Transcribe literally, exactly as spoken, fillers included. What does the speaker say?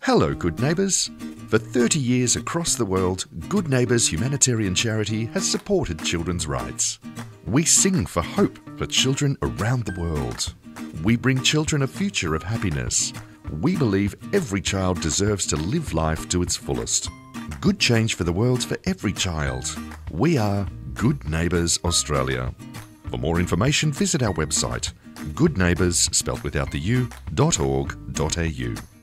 Hello, good neighbours. For thirty years across the world, Good Neighbours Humanitarian Charity has supported children's rights. We sing for hope for children around the world. We bring children a future of happiness. We believe every child deserves to live life to its fullest. Good change for the world for every child. We are Good Neighbours Australia. For more information, visit our website, good neighbours, spelt without the U, dot org dot au.